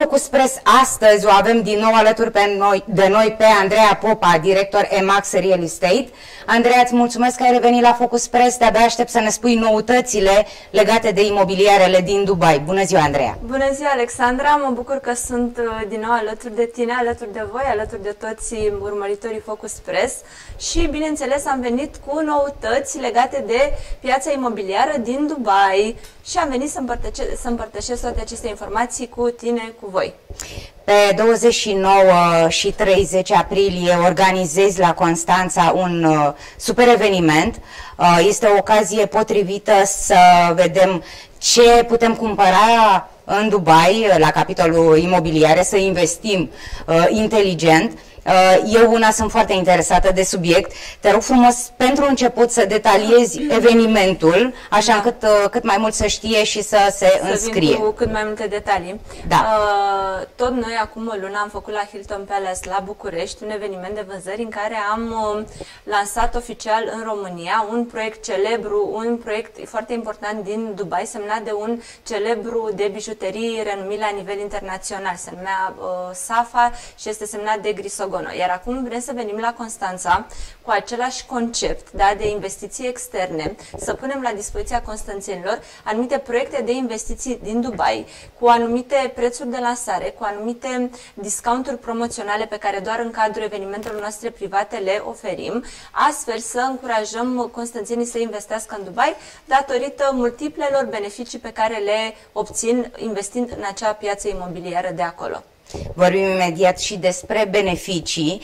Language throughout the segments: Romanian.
Focus Press astăzi o avem din nou alături de noi pe Andreea Popa, director Emax Real Estate. Andreea, îți mulțumesc că ai revenit la Focus Press, de-abia aștept să ne spui noutățile legate de imobiliarele din Dubai. Bună ziua, Andreea! Bună ziua, Alexandra! Mă bucur că sunt din nou alături de tine, alături de voi, alături de toți urmăritorii Focus Press și, bineînțeles, am venit cu noutăți legate de piața imobiliară din Dubai și am venit să împărtășesc toate aceste informații cu tine, cu voi. Pe 29 și 30 aprilie organizezi la Constanța un super eveniment. Este o ocazie potrivită să vedem ce putem cumpăra în Dubai, la capitolul imobiliare, să investim inteligent. Eu una sunt foarte interesată de subiect. Te rog frumos, pentru început, să detaliezi evenimentul, așa încât cât mai mult să știe și să se înscrie. Vin cu cât mai multe detalii. Da. Tot noi, acum o lună, am făcut la Hilton Palace la București un eveniment de vânzări în care am lansat oficial în România un proiect celebru, un proiect foarte important din Dubai, semnat de un celebru de bijuterii renumit la nivel internațional. Se numea Safa și este semnat de Grisogono. Iar acum vrem să venim la Constanța cu același concept, da, de investiții externe, să punem la dispoziția constanțenilor anumite proiecte de investiții din Dubai, cu anumite prețuri de lansare, cu anumite discounturi promoționale pe care doar în cadrul evenimentelor noastre private le oferim, astfel să încurajăm constanțenii să investească în Dubai datorită multiplelor beneficii pe care le obțin investind în acea piață imobiliară de acolo. Vorbim imediat și despre beneficii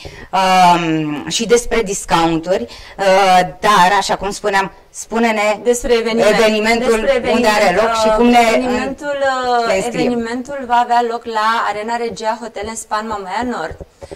și despre discounturi, dar, așa cum spuneam, spune-ne despre evenimentul unde are loc și cum evenimentul va avea loc la Arena Regia Hotel în Spa în Mamaia Nord.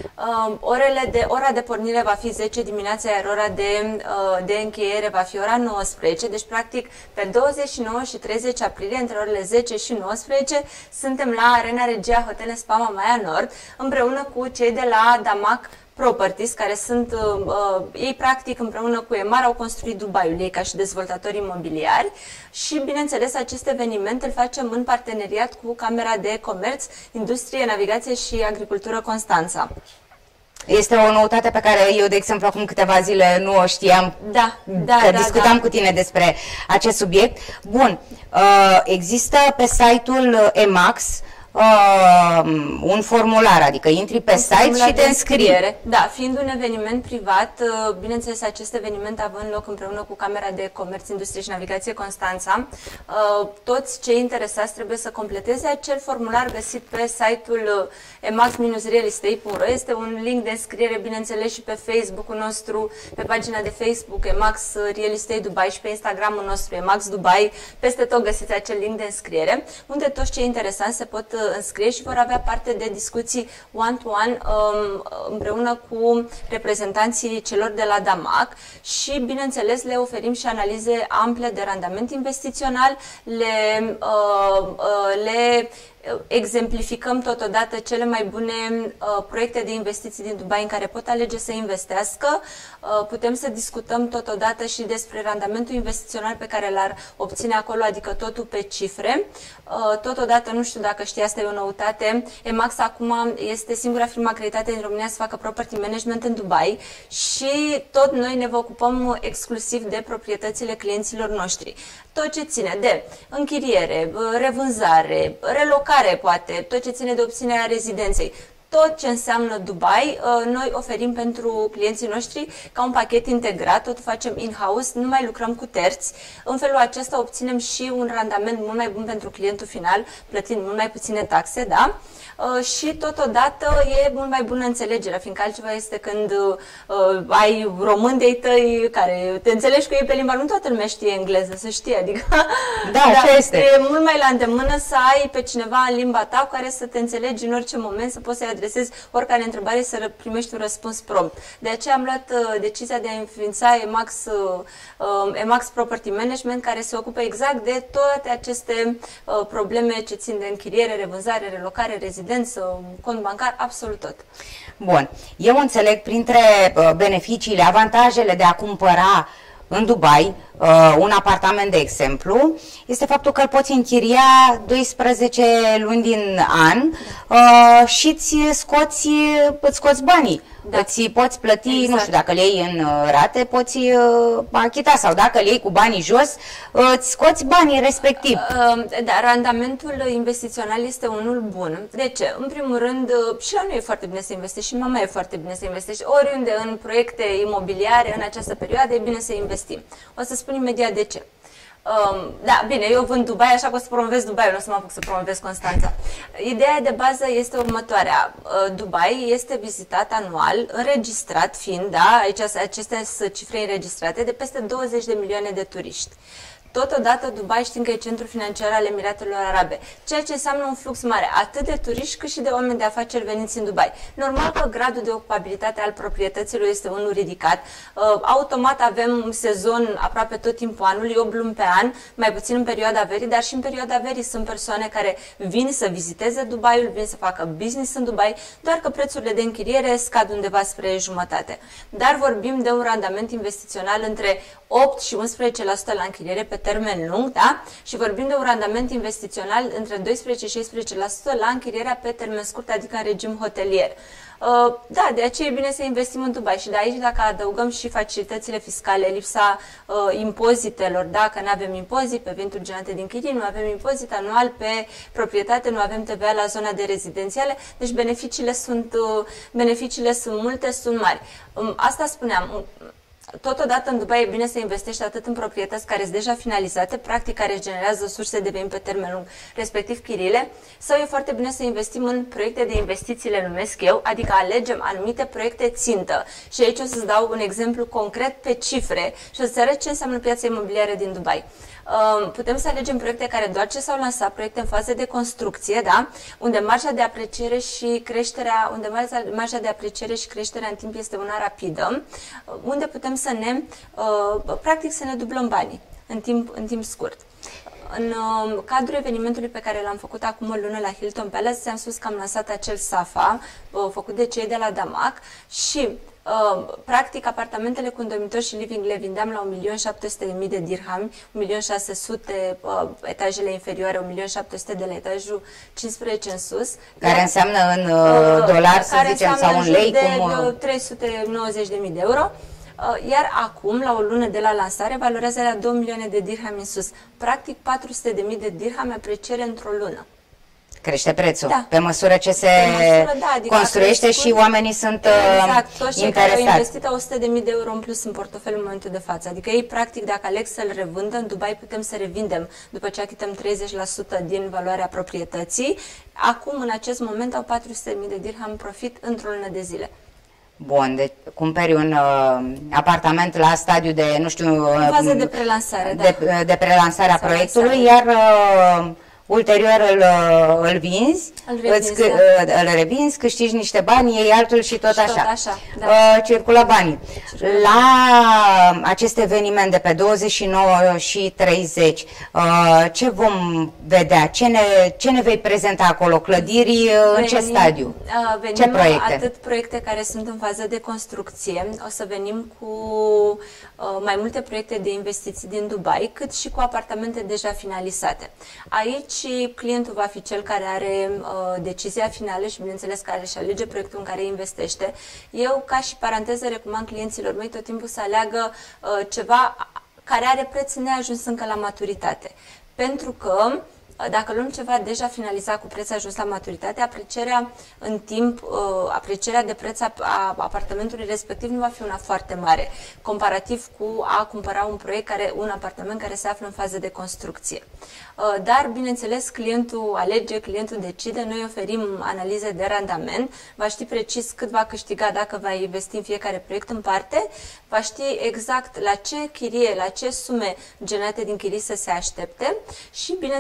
Ora de pornire va fi 10 dimineața, iar ora de încheiere va fi ora 19, deci practic pe 29 și 30 aprilie, între orele 10 și 19, suntem la Arena Regia Hotel în Spa Mamaia Nord, împreună cu cei de la Damac Properties, care sunt, ei practic împreună cu EMAR au construit Dubaiul, ei ca și dezvoltatori imobiliari și, bineînțeles, acest eveniment îl facem în parteneriat cu Camera de Comerț, Industrie, Navigație și Agricultură Constanța. Este o noutate pe care eu, de exemplu, acum câteva zile nu o știam, discutam cu tine despre acest subiect. Bun, există pe site-ul Emax un formular, adică intri pe site și te înscrii. Da, fiind un eveniment privat, bineînțeles, acest eveniment având loc împreună cu Camera de Comerț, Industrie și Navigație Constanța, toți cei interesați trebuie să completeze acel formular găsit pe site-ul emax-realestate.ro. Este un link de înscriere, bineînțeles, și pe Facebook-ul nostru, pe pagina de Facebook Emax Real Estate Dubai și pe Instagram-ul nostru Emax Dubai. Peste tot găsiți acel link de înscriere, unde toți cei interesanți se pot înscrie și vor avea parte de discuții one-to-one împreună cu reprezentanții celor de la Damac și, bineînțeles, le oferim și analize ample de randament investițional, le exemplificăm totodată cele mai bune proiecte de investiții din Dubai în care pot alege să investească. Putem să discutăm totodată și despre randamentul investițional pe care l-ar obține acolo, adică totul pe cifre. Totodată, nu știu dacă știi, asta e o noutate, Emax acum este singura firmă acreditată din România să facă property management în Dubai și tot noi ne ocupăm exclusiv de proprietățile clienților noștri. Tot ce ține de închiriere, revânzare, relocare poate, tot ce ține de obținerea rezidenței, tot ce înseamnă Dubai, noi oferim pentru clienții noștri ca un pachet integrat, tot facem in-house, nu mai lucrăm cu terți. În felul acesta obținem și un randament mult mai bun pentru clientul final, plătind mult mai puține taxe, da? Și totodată e mult mai bună înțelegerea, fiindcă altceva este când ai români de-ai tăi care te înțelegi cu ei pe limba, nu toată lumea știe engleză, să știi, adică așa este. E mult mai la îndemână să ai pe cineva în limba ta cu care să te înțelegi în orice moment, să poți să-i adresezi oricare întrebare, să primești un răspuns prompt. De aceea am luat decizia de a înființa Emax Property Management, care se ocupă exact de toate aceste probleme ce țin de închiriere, revânzare, relocare, rezidență, cont bancar, absolut tot. Bun. Eu înțeleg printre beneficiile, avantajele de a cumpăra în Dubai, un apartament de exemplu, este faptul că îl poți închiria 12 luni din an și îți scoți banii. Da. Îți poți plăti, exact. Nu știu, dacă le iei în rate, poți achita, sau dacă le iei cu banii jos, îți scoți banii respectiv. Da, randamentul investițional este unul bun. De ce? În primul rând, și la noi e foarte bine să investești, și mama e foarte bine să investești. Oriunde în proiecte imobiliare, în această perioadă, e bine să investim. O să spun imediat de ce. Da, bine, eu vând Dubai, așa că o să promovez Dubai, nu o să mă apuc să promovez Constanța. Ideea de bază este următoarea. Dubai este vizitat anual, înregistrat fiind, da, aici acestea sunt cifre înregistrate, de peste 20 de milioane de turiști. Totodată, Dubai știm că e centrul financiar al Emiratelor Arabe, ceea ce înseamnă un flux mare, atât de turiști cât și de oameni de afaceri veniți în Dubai. Normal că gradul de ocupabilitate al proprietăților este unul ridicat. Automat avem sezon aproape tot timpul anului, 8 luni pe an, mai puțin în perioada verii, dar și în perioada verii sunt persoane care vin să viziteze Dubaiul, vin să facă business în Dubai, doar că prețurile de închiriere scad undeva spre jumătate. Dar vorbim de un randament investițional între 8 și 11% la închiriere pe termen lung, da? Și vorbim de un randament investițional între 12 și 16% la închirierea pe termen scurt, adică în regim hotelier. Da, de aceea e bine să investim în Dubai și de aici, dacă adăugăm și facilitățile fiscale, lipsa impozitelor, dacă nu avem impozit pe venituri generate din chirii, nu avem impozit anual pe proprietate, nu avem TVA la zona de rezidențiale, deci beneficiile sunt multe, sunt mari. Asta spuneam. Totodată în Dubai e bine să investești atât în proprietăți care sunt deja finalizate, practic care își generează surse de venit pe termen lung, respectiv chiriile, sau e foarte bine să investim în proiecte de investiții, le numesc eu, adică alegem anumite proiecte țintă. Și aici o să-ți dau un exemplu concret pe cifre și o să-ți arăt ce înseamnă piața imobiliară din Dubai. Putem să alegem proiecte care doar ce s-au lansat, proiecte în fază de construcție, da? Unde marja de apreciere și creșterea, în timp este una rapidă, unde putem să practic să ne dublăm banii în timp scurt. În cadrul evenimentului pe care l-am făcut acum o lună la Hilton Palace, ți-am spus că am lansat acel SAFA, făcut de cei de la Damac și practic, apartamentele cu un dormitor și living le vindeam la 1.700.000 de dirhami, 1.600.000 etajele inferioare, 1.700.000 de la etajul 15 în sus. Care înseamnă în dolari, să zicem, sau în lei? De 390.000 de euro. Iar acum, la o lună de la lansare, valorează la 2 milioane de dirhami în sus. Practic, 400.000 de dirhami apreciere într-o lună. Crește prețul, da. Pe măsură ce se adică construiește și oamenii sunt exact, toți cei care au investit 100.000 de euro în plus în portofel în momentul de față. Adică ei, practic, dacă aleg să-l revândă, în Dubai putem să revindem după ce achităm 30% din valoarea proprietății. Acum, în acest moment, au 400.000 de dirham profit într-o lună de zile. Bun, deci cumperi un apartament la stadiu de, nu știu... În fază de prelansare, da. De prelansare a proiectului, iar... ulterior îl vinzi, îl revinzi, câștigi niște bani, iei altul și tot așa. Da. Circulă banii. La acest eveniment de pe 29 și 30, ce vom vedea? Ce ne vei prezenta acolo? Clădiri în ce stadiu? Ce proiecte? Atât proiecte care sunt în fază de construcție, o să venim cu mai multe proiecte de investiții din Dubai, cât și cu apartamente deja finalizate. Aici clientul va fi cel care are decizia finală și, bineînțeles, care își alege proiectul în care investește. Eu, ca și paranteză, recomand clienților mei tot timpul să aleagă ceva care are preț neajuns încă la maturitate. Pentru că dacă luăm ceva deja finalizat cu preț ajuns la maturitate, aprecierea în timp, aprecierea de preț a apartamentului respectiv nu va fi una foarte mare, comparativ cu a cumpăra un apartament care se află în fază de construcție. Dar, bineînțeles, clientul alege, clientul decide, noi oferim analize de randament, va ști precis cât va câștiga dacă va investi în fiecare proiect în parte, va ști exact la ce chirie, la ce sume generate din chirii să se aștepte și, bineînțeles,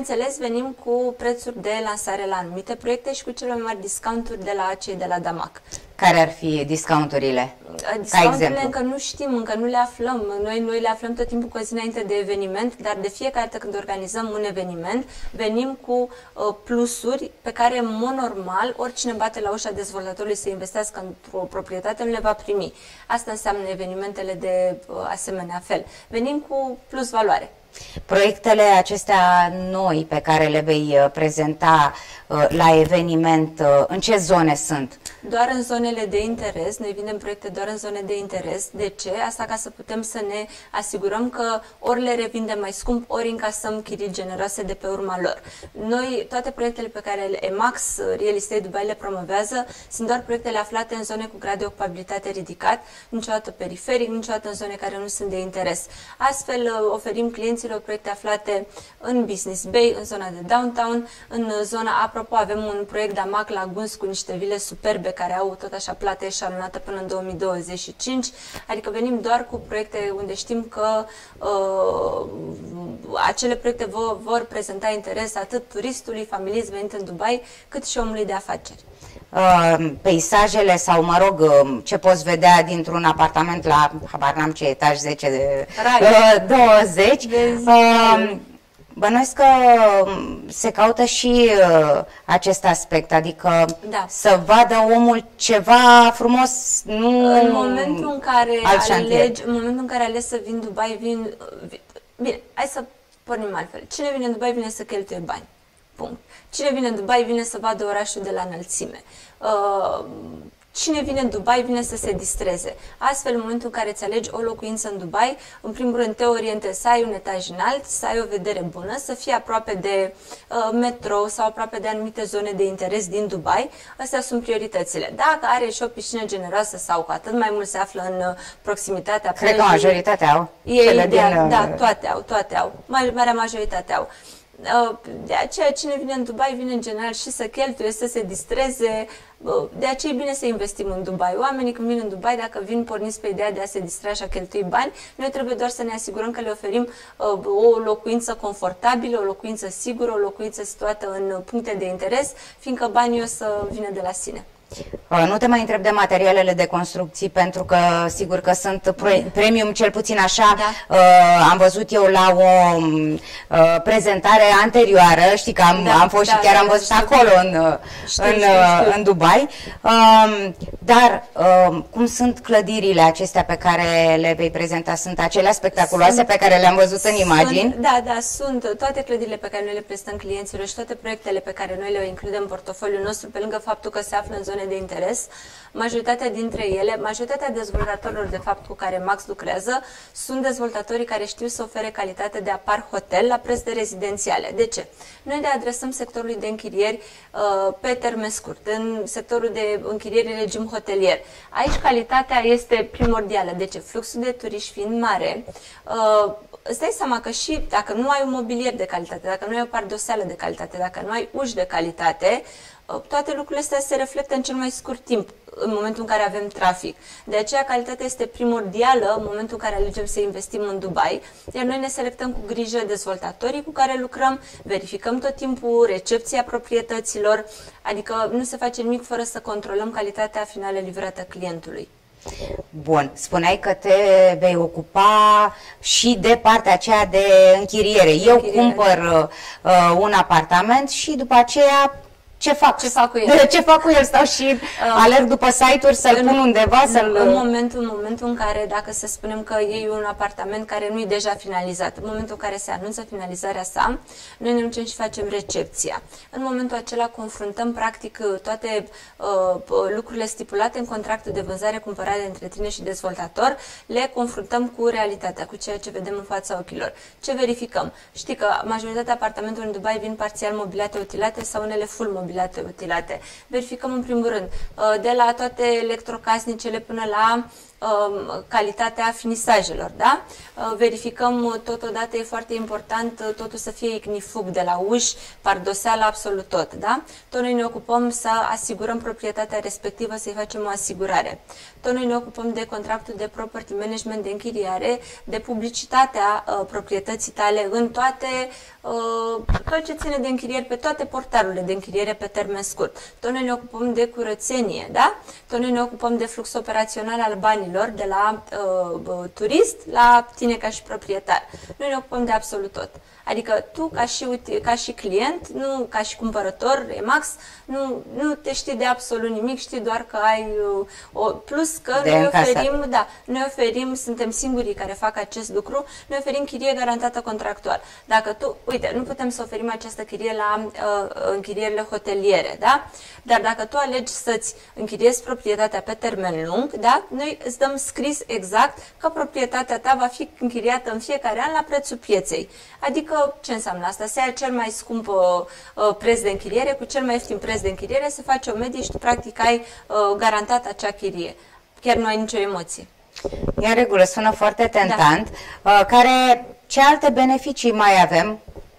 venim cu prețuri de lansare la anumite proiecte și cu cele mai mari discounturi de la cei de la Damac. Care ar fi discounturile? Discounturile încă nu știm, încă nu le aflăm. Noi le aflăm tot timpul cu o zi înainte de eveniment, dar de fiecare dată când organizăm un eveniment, venim cu plusuri pe care, în mod normal, oricine bate la ușa dezvoltatorului să investească într-o proprietate nu le va primi. Asta înseamnă evenimentele de asemenea fel. Venim cu plus valoare. Proiectele acestea noi pe care le vei prezenta la eveniment, în ce zone sunt? Doar în zonele de interes. Noi vindem proiecte doar în zone de interes. De ce? Asta ca să putem să ne asigurăm că ori le revindem mai scump, ori încasăm chirii generoase de pe urma lor. Noi, toate proiectele pe care EMAX Real Estate Dubai le promovează, sunt doar proiectele aflate în zone cu grad de ocupabilitate ridicat, niciodată periferic, niciodată în zone care nu sunt de interes. Astfel, oferim clienților proiecte aflate în Business Bay, în zona de downtown, în zona, apropo, avem un proiect Damac la Guns cu niște vile superbe care au tot așa plată eșalonată până în 2025, adică venim doar cu proiecte unde știm că acele proiecte vor prezenta interes atât turistului, familiei venit în Dubai, cât și omului de afaceri. Peisajele sau, mă rog, ce poți vedea dintr-un apartament la, habar n-am ce etaj, 10 de 20, bănuiesc că se caută și acest aspect, adică să vadă omul ceva frumos, nu în momentul în care alegi să vin Dubai, bine, hai să pornim altfel. Cine vine în Dubai vine să cheltuie bani. Punct. Cine vine în Dubai vine să vadă orașul de la înălțime. Cine vine în Dubai vine să se distreze. Astfel, în momentul în care îți alegi o locuință în Dubai, în primul rând te orientezi să ai un etaj înalt, să ai o vedere bună, să fii aproape de metrou sau aproape de anumite zone de interes din Dubai. Astea sunt prioritățile. Dacă are și o piscină generoasă sau cu atât mai mult se află în proximitatea plajei. Cred că majoritatea au. Da, toate au. Marea majoritate au. De aceea, cine vine în Dubai vine în general și să cheltuie, să se distreze. De aceea e bine să investim în Dubai. Oamenii când vin în Dubai, dacă vin porniți pe ideea de a se distra și a cheltui bani, noi trebuie doar să ne asigurăm că le oferim o locuință confortabilă, o locuință sigură, o locuință situată în puncte de interes, fiindcă banii o să vină de la sine. Nu te mai întreb de materialele de construcții, pentru că sigur că sunt premium, cel puțin așa. Am văzut eu la o prezentare anterioară, știi că am fost și chiar am văzut acolo în Dubai. Dar cum sunt clădirile acestea pe care le vei prezenta? Sunt acelea spectaculoase pe care le-am văzut în imagini? Da, sunt toate clădirile pe care noi le prezentăm clienților și toate proiectele pe care noi le includem în portofoliul nostru, pe lângă faptul că se află în zone de interes. Majoritatea dintre ele, majoritatea dezvoltatorilor de fapt cu care Max lucrează, sunt dezvoltatorii care știu să ofere calitate de apart hotel la preț de rezidențiale. De ce? Noi ne adresăm sectorului de închirieri pe termen scurt, în sectorul de închirieri în regim hotelier. Aici calitatea este primordială. De ce? Fluxul de turiști fiind mare, îți dai seama că și dacă nu ai un mobilier de calitate, dacă nu ai o pardoseală de calitate, dacă nu ai uși de calitate, toate lucrurile astea se reflectă în cel mai scurt timp, în momentul în care avem trafic. De aceea calitatea este primordială în momentul în care alegem să investim în Dubai, iar noi ne selectăm cu grijă dezvoltatorii cu care lucrăm, verificăm tot timpul recepția proprietăților, adică nu se face nimic fără să controlăm calitatea finală livrată clientului. Bun, spuneai că te vei ocupa și de partea aceea de închiriere. Eu cumpăr un apartament și după aceea ce fac cu el? Stau și alerg după site-uri să-l pun undeva? În momentul în care, dacă să spunem că iei un apartament care nu e deja finalizat, în momentul în care se anunță finalizarea sa, noi ne ducem și facem recepția. În momentul acela confruntăm practic toate lucrurile stipulate în contractul de vânzare-cumpărare între tine și dezvoltator, le confruntăm cu realitatea, cu ceea ce vedem în fața ochilor. Ce verificăm? Știi că majoritatea apartamentelor în Dubai vin parțial mobiliate, utilate sau unele full mobiliate. mobilate utilate. Verificăm în primul rând de la toate electrocasnicele până la calitatea finisajelor, da? Verificăm totodată, e foarte important totul să fie ignifug de la uși, pardoseală, absolut tot, da? Tot noi ne ocupăm să asigurăm proprietatea respectivă, să-i facem o asigurare. Tot noi ne ocupăm de contractul de property management, de închiriare, de publicitatea proprietății tale în toate, tot ce ține de închiriere, pe toate portalurile de închiriere pe termen scurt. Tot noi ne ocupăm de curățenie, da? Tot noi ne ocupăm de flux operațional al banilor, de la turist la tine ca și proprietar. Noi ne ocupăm de absolut tot. Adică tu, ca și client, nu ca și cumpărător, Remax, nu te știi de absolut nimic, știi doar că ai plus că noi oferim, suntem singurii care fac acest lucru, noi oferim chirie garantată contractual. Dacă tu, uite, nu putem să oferim această chirie la închirierile hoteliere, da? Dar dacă tu alegi să-ți închiriezi proprietatea pe termen lung, da? Noi îți dăm scris exact că proprietatea ta va fi închiriată în fiecare an la prețul pieței. Adică, ce înseamnă asta? Se ia cel mai scump preț de închiriere cu cel mai ieftin preț de închiriere, se face o medie și tu practic ai garantat acea chirie. Chiar nu ai nicio emoție. E în regulă, sună foarte tentant. Da. Ce alte beneficii mai avem?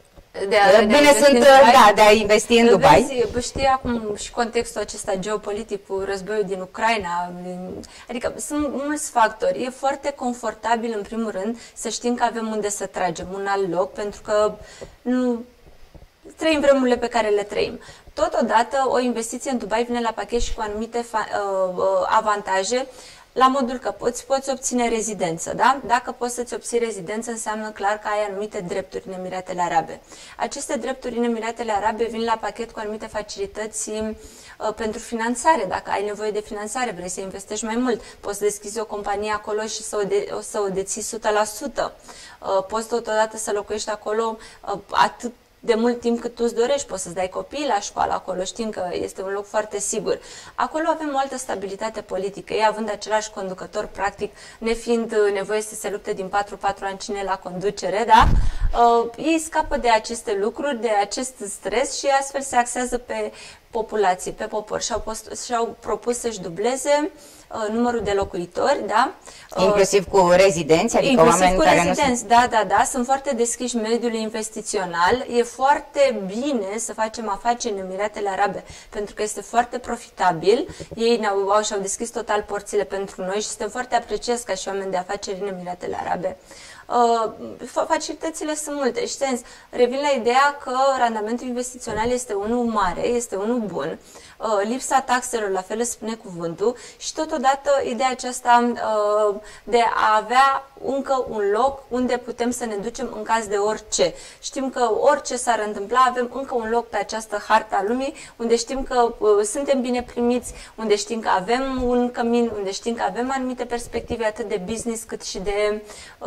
De a investi în Dubai. Știi acum și contextul acesta geopolitic cu războiul din Ucraina, adică sunt mulți factori. E foarte confortabil, în primul rând, să știm că avem unde să tragem, un alt loc, pentru că nu trăim vremurile pe care le trăim. Totodată, o investiție în Dubai vine la pachet și cu anumite avantaje, la modul că poți obține rezidență, da? Dacă poți să-ți obții rezidență, înseamnă clar că ai anumite drepturi în Emiratele Arabe. Aceste drepturi în Emiratele Arabe vin la pachet cu anumite facilități pentru finanțare. Dacă ai nevoie de finanțare, vrei să investești mai mult, poți deschizi o companie acolo și să o deții 100%. Poți totodată să locuiești acolo atât de mult timp cât tu îți dorești, poți să-ți dai copiii la școală acolo, știm că este un loc foarte sigur. Acolo avem o altă stabilitate politică, ei având același conducător, practic, nefiind nevoie să se lupte din 4-4 ani cine la conducere, da? Ei scapă de aceste lucruri, de acest stres și astfel se axează pe populație, pe popor și-au propus să-și dubleze numărul de locuitori, da? Inclusiv cu rezidenți, adică inclusiv oameni cu care rezidenți, nu da, sunt foarte deschiși mediului investițional. E foarte bine să facem afaceri în Emiratele Arabe, pentru că este foarte profitabil. Ei și-au deschis total porțile pentru noi și suntem foarte apreciați ca și oameni de afaceri în Emiratele Arabe. Facilitățile sunt multe și sens. Revin la ideea că randamentul investițional este unul mare, este unul bun, lipsa taxelor, la fel spune cuvântul, și totodată ideea aceasta de a avea încă un loc unde putem să ne ducem în caz de orice. Știm că orice s-ar întâmpla, avem încă un loc pe această hartă a lumii unde știm că suntem bine primiți, unde știm că avem un cămin, unde știm că avem anumite perspective atât de business cât și de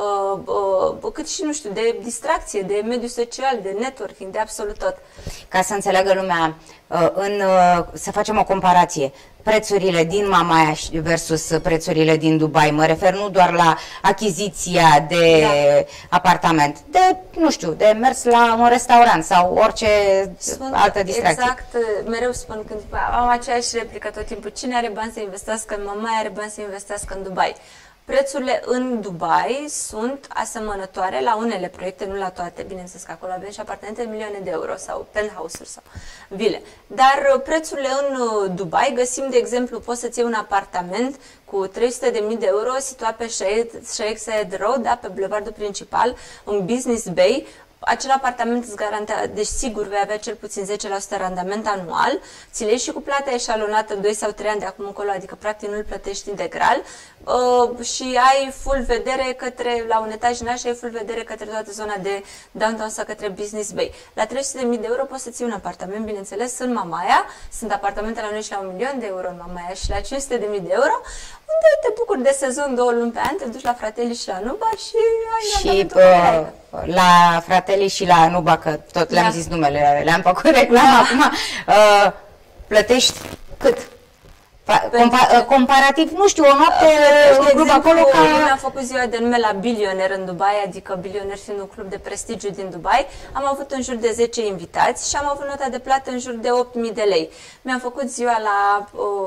nu știu, de distracție, de mediu social, de networking, de absolut tot. Ca să înțeleagă lumea, să facem o comparație. Prețurile din Mamaia versus prețurile din Dubai. Mă refer nu doar la achiziția de apartament, de, nu știu, de mers la un restaurant sau orice altă distracție. Exact, mereu spun când am aceeași replică tot timpul. Cine are bani să investească în Mamaia, are bani să investească în Dubai. Prețurile în Dubai sunt asemănătoare la unele proiecte, nu la toate, bineînțeles că acolo avem și apartamente de milioane de euro sau penthouse-uri sau vile. Dar prețurile în Dubai, găsim, de exemplu, poți să-ți iei un apartament cu 300.000 de euro situat pe Sheikh Zayed Road, da, pe bulevardul principal, în Business Bay. Acel apartament îți garantează, deci sigur vei avea cel puțin 10% randament anual, ți le iei și cu plata eșalonată 2 sau 3 ani de acum încolo, adică practic nu îl plătești integral și ai full vedere către, la un etaj înalt și ai full vedere către toată zona de downtown sau către Business Bay. La 300.000 de euro poți să ții un apartament, bineînțeles, în Mamaia, sunt apartamente la noi și la 1.000.000 de euro în Mamaia și la 500.000 de euro, unde te bucuri de sezon 2 luni pe an, te duci la Fratelli și la Nuba și ai la Fratelli și la Nuba, că tot le-am zis numele, le-am făcut reclamă acum, plătești cât comparativ, nu știu, o noapte în club acolo ca... Eu mi-am făcut ziua de nume la Billionaire în Dubai, adică Billionaire fiind un club de prestigiu din Dubai. Am avut în jur de 10 invitați și am avut nota de plată în jur de 8.000 de lei. Mi-am făcut ziua la...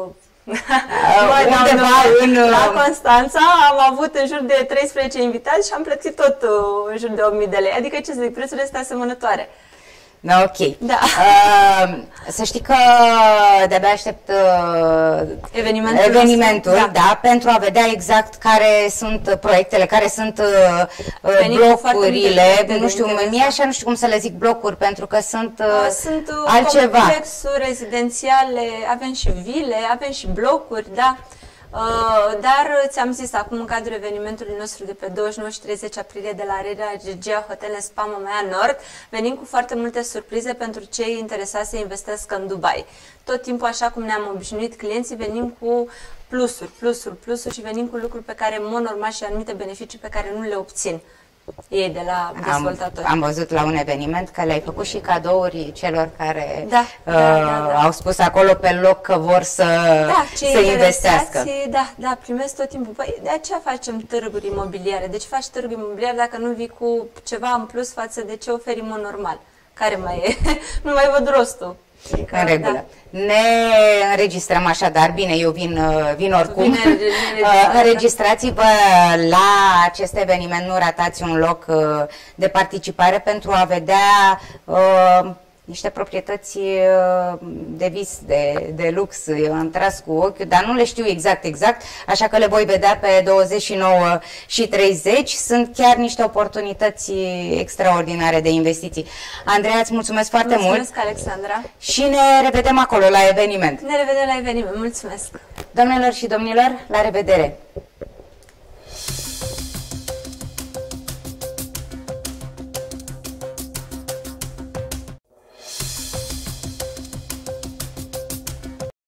la Constanța, am avut în jur de 13 invitați și am plătit tot în jur de 8.000 de lei. Adică, ce să zic, prețurile sunt asemănătoare. Da, ok. Da. Să știi că de-abia aștept evenimentul da, pentru a vedea exact care sunt proiectele, care sunt blocurile, nu știu, mie așa nu știu cum să le zic blocuri, pentru că sunt altceva. Complexuri rezidențiale, avem și vile, avem și blocuri, da. Dar ți-am zis acum în cadrul evenimentului nostru de pe 29 și 30 aprilie de la Arena Regia Hotel Spa Mamaia Nord, venim cu foarte multe surprize pentru cei interesați să investească în Dubai. Tot timpul, așa cum ne-am obișnuit clienții, venim cu plusuri și venim cu lucruri pe care, în mod normal, și anumite beneficii pe care nu le obțin ei de la dezvoltatori. Am văzut la un eveniment că le-ai făcut și cadouri celor care au spus acolo pe loc că vor să investească. Da, primesc tot timpul. Păi, de aceea facem târguri imobiliare. Deci faci târguri imobiliare dacă nu vii cu ceva în plus față de ce oferi în mod normal. Care mai e? Nu mai văd rostul. Adică, în regulă. Ne înregistrăm așadar, bine, eu vin oricum. Înregistrați-vă la acest eveniment, nu ratați un loc de participare pentru a vedea niște proprietăți de vis, de lux. Eu am tras cu ochiul, dar nu le știu exact, așa că le voi vedea pe 29 și 30. Sunt chiar niște oportunități extraordinare de investiții. Andreea, îți mulțumesc foarte mult. Mulțumesc, Alexandra. Și ne revedem acolo la eveniment. Ne revedem la eveniment. Mulțumesc. Doamnelor și domnilor, la revedere!